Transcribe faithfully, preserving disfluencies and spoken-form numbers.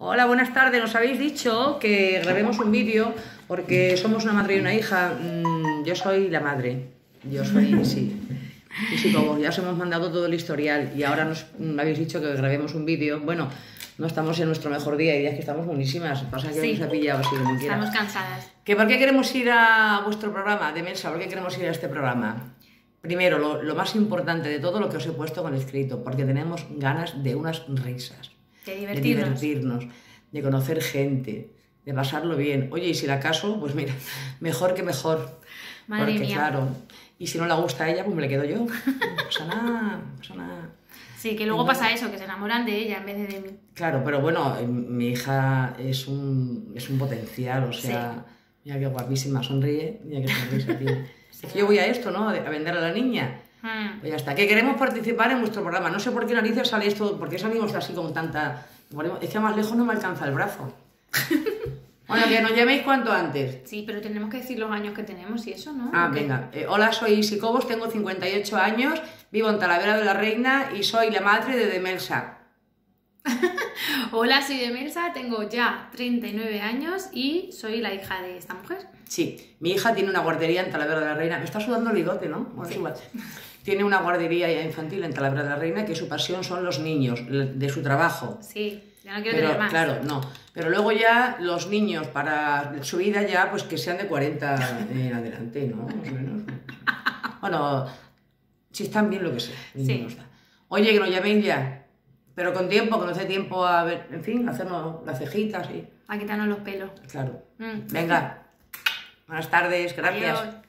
Hola, buenas tardes. Nos habéis dicho que grabemos un vídeo porque somos una madre y una hija. Mm, yo soy la madre. Yo soy, sí. Y sí, como ya os hemos mandado todo el historial y ahora nos mm, habéis dicho que grabemos un vídeo. Bueno, no estamos en nuestro mejor día, hay días que estamos buenísimas. Pasa que sí. nos ha pillado así como quiera. Estamos cansadas. ¿Que ¿Por qué queremos ir a vuestro programa de Melsa? ¿Por qué queremos ir a este programa? Primero, lo, lo más importante de todo lo que os he puesto con escrito, porque tenemos ganas de unas risas. De divertirnos. De divertirnos, de conocer gente, de pasarlo bien. Oye, y si la caso, pues mira, mejor que mejor. Madre porque mía. claro, y si no le gusta a ella, pues me le quedo yo. No pasa nada, no pasa nada. Sí, que luego pasa eso, que se enamoran de ella en vez de de mí. Claro, pero bueno, mi hija es un, es un potencial, o sea, sí. Mira qué guapísima, sonríe, mira qué sonrisa tiene. Sí. Es que yo voy a esto, ¿no? A vender a la niña. Hmm. Pues ya está, que queremos participar en vuestro programa. No sé por qué narices sale esto, por qué salimos así con tanta... Es que más lejos no me alcanza el brazo. Bueno, que nos llaméis cuanto antes. Sí, pero tenemos que decir los años que tenemos y eso, ¿no? Ah, venga. Eh, hola, soy Isi Cobos, tengo cincuenta y ocho años, vivo en Talavera de la Reina y soy la madre de Demelsa. Hola, soy Demelsa, tengo ya treinta y nueve años y soy la hija de esta mujer. Sí, mi hija tiene una guardería en Talavera de la Reina. Me está sudando el bigote, ¿no? Bueno, sí. Igual. Tiene una guardería infantil en Talavera de la Reina que su pasión son los niños, de su trabajo. Sí, ya no quiero Pero, tener más. Claro, no. Pero luego ya los niños para su vida ya pues que sean de cuarenta en adelante, ¿no? Más o menos. Bueno, si están bien lo que sea. Sí. Oye, que nos llaméis ya. Pero con tiempo, que nos dé tiempo a ver, en fin, hacernos las cejitas y... A quitarnos los pelos. Claro. Mm. Venga. Buenas tardes, gracias. Adiós.